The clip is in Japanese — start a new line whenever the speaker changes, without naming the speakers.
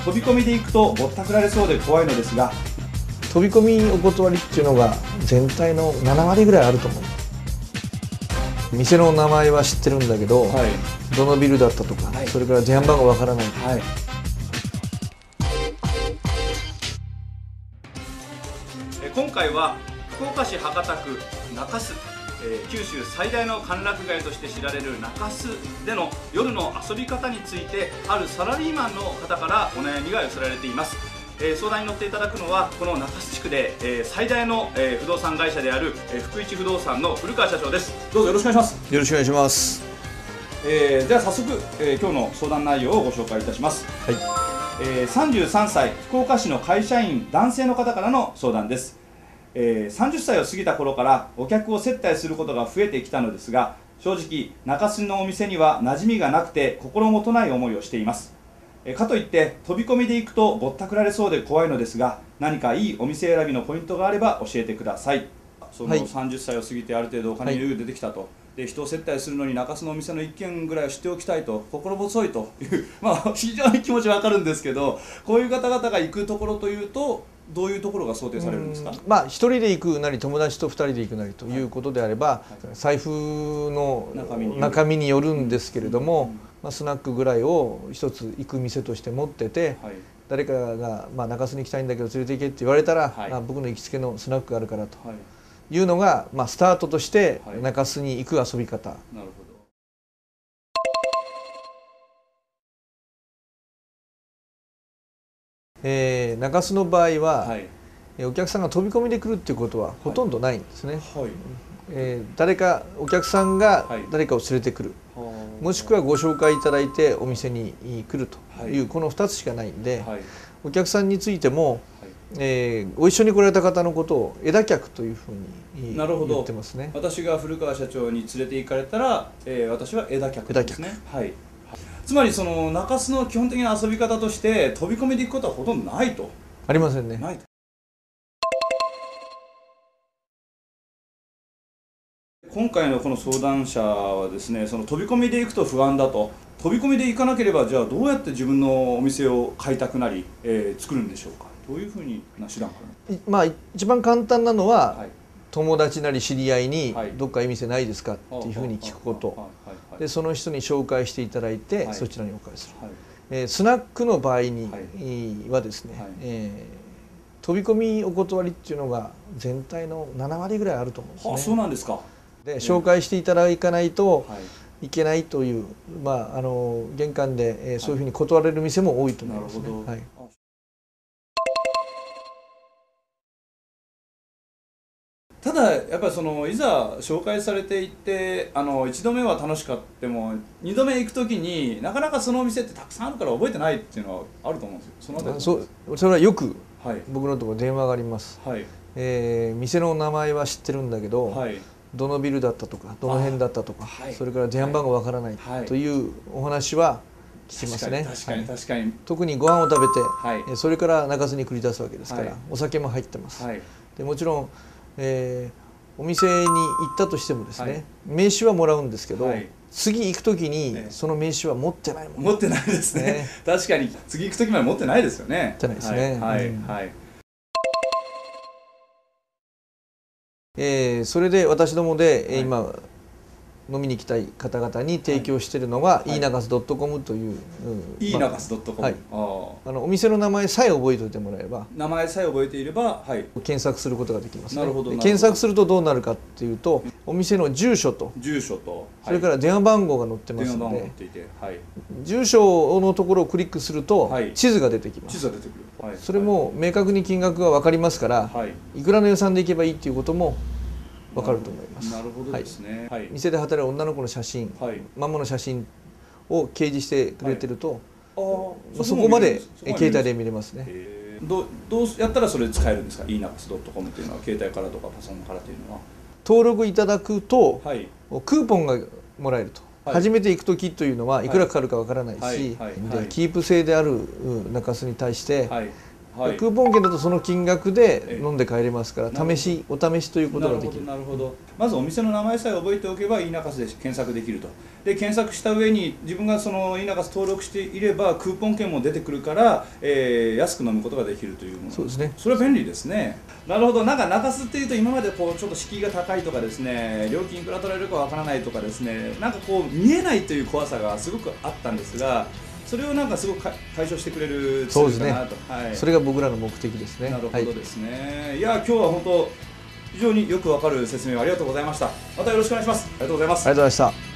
飛び込みで行くとぼったくられそうで怖いのですが、
飛び込みお断りっていうのが全体の7割ぐらいあると思う。店の名前は知ってるんだけど、
はい、
どのビルだったとか、それから電話番号わからない、
はい、今回は福岡市博多区中洲、九州最大の歓楽街として知られる中洲での夜の遊び方について、あるサラリーマンの方からお悩みが寄せられています。相談に乗っていただくのは、この中洲地区で最大の不動産会社である福一不動産の古川社長です。どうぞよろしくお願いします。
よろしくお願いします。
では早速、今日の相談内容をご紹介いたします。
はい。
33歳福岡市の会社員男性の方からの相談です。30歳を過ぎた頃からお客を接待することが増えてきたのですが、正直中洲のお店には馴染みがなくて心もとない思いをしています。かといって飛び込みで行くとぼったくられそうで怖いのですが、何かいいお店選びのポイントがあれば教えてください。その30歳を過ぎてある程度お金に余裕出てきたと、で人を接待するのに中洲のお店の1軒ぐらいを知っておきたいと、心細いという非常に気持ちわかるんですけど、こういう方々が行くところというとどういうところが想定されるんですか？
一人で行くなり友達と2人で行くなりということであれば、財布の中身によるんですけれども、スナックぐらいを一つ行く店として持ってて、誰かが中洲に行きたいんだけど連れて行けって言われたら、僕の行きつけのスナックがあるからというのが、スタートとして中洲に行く遊び方。
なるほど。
中洲の場合は、お客さんが飛び込みで来るっていうことはほとんどないんですね。お客さんが誰かを連れてくる、もしくはご紹介いただいてお店に来るという、この2つしかないんで、お客さんについても、ご一緒に来られた方のことを枝客というふうに言ってますね。
私が古川社長に連れて行かれたら、私は枝客ですね。つまりその中洲の基本的な遊び方として飛び込みで行くことはほとんどないと。
ありませんね。
今回のこの相談者はですね、その飛び込みで行くと不安だと。飛び込みで行かなければ、じゃあどうやって自分のお店を開拓なり、作るんでしょうか。どういうふうな手段か
な。一番簡単なのは、友達なり知り合いにどっかいい店ないですかっていうふうに聞くこと。でその人に紹介していただいて、そちらにお返しする。スナックの場合にはですね、飛び込みお断りっていうのが全体の7割ぐらいあると思うんですね。
そうなんですか。
で紹介していただかないといけないという、玄関でそういうふうに断れる店も多いと思いますね。
ただやっぱりいざ紹介されていって1度目は楽しかっても2度目行く時になかなかそのお店ってたくさんあるから覚えてないっていうのはあると思うんですよ。
それはよく僕のところ電話があります。店の名前は知ってるんだけど、どのビルだったとかどの辺だったとか、それから電話番号わからないというお話は聞きますね。
確かに。
特にご飯を食べて、それから中洲に繰り出すわけですから、お酒も入ってます。でもちろんお店に行ったとしてもですね、名刺はもらうんですけど、次行く時にその名刺は持ってないもん。
持ってないですね。確かに次行く時まで持ってないですよね。
持ってないですね。それで私どもで今飲みに行きたい方々に提供しているのがいいなかす .com という、
いいなかす .com、
お店の名前さえ覚えておいてもらえば、
名前さえ覚えていれば、
検索することができますね。
なるほど。
検索するとどうなるかっていうと、お店の住所とそれから電話番号が載ってますので、住所のところをクリックすると地図が出てきます。それも明確に金額が分かりますから、いくらの予算で行けばいいっていうことも分かると思います。
なるほどですね。
店で働く女の子の写真、ママの写真を掲示してくれてると、そこまで携帯で見れますね。
どうやったらそれ使えるんですか？いいなかす .com っていうのは携帯からとかパソコンからというのは。
登録いただくとクーポンがもらえると。初めて行く時というのはいくらかかるかわからないし、キープ制である中洲に対して
はい、
クーポン券だとその金額で飲んで帰れますから、お試しということができる。
なるほど。まずお店の名前さえ覚えておけば、イーナカスで検索できると。で検索した上に自分がそのイーナカス登録していればクーポン券も出てくるから、安く飲むことができるというもの。
そうですね。
それは便利ですね。なるほど。なんか中洲っていうと今までこうちょっと敷居が高いとかですね、料金いくら取られるかわからないとかですね、なんかこう見えないという怖さがすごくあったんですが、それをなんかすごく解消してくれるツールかなと。
はい、それが僕らの目的ですね。
なるほどですね。はい、いや今日は本当非常によくわかる説明をありがとうございました。またよろしくお願いします。ありがとうございます。
ありがとうございました。